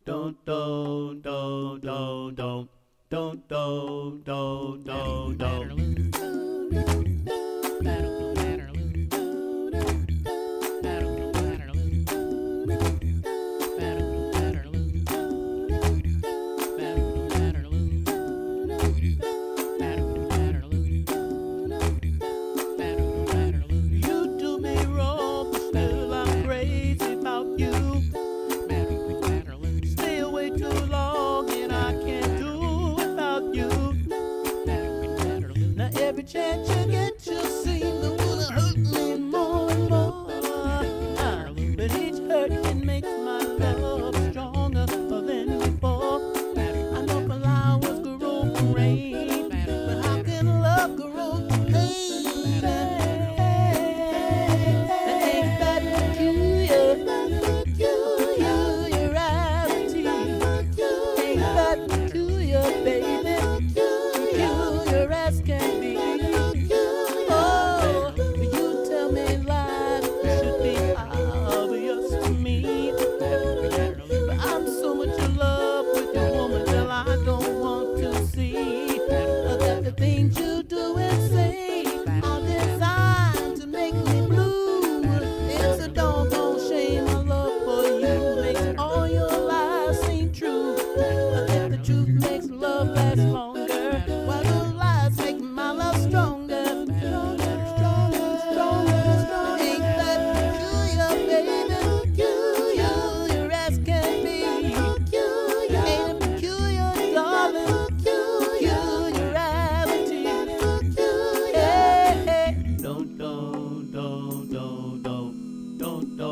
don't, don't, don't, don't, don't, don't, don't, don't, don't, don't. Every chance you get, you seem to wanna hurt me more and more. But each hurt, it makes my love stronger than before. I know flowers grow from rain, but how can love grow from pain? Ain't that peculiar? Peculiarity. Ain't that peculiar, baby? Peculiar as can be. Things you do and say are designed to make me blue. It's a doggone shame my love for you makes all your lies seem true. But if the truth makes love last longer, while the lies make my love stronger. Stronger, stronger, stronger. Ain't that peculiar, baby? Peculiar as can be. Ain't it peculiar, darling? Don't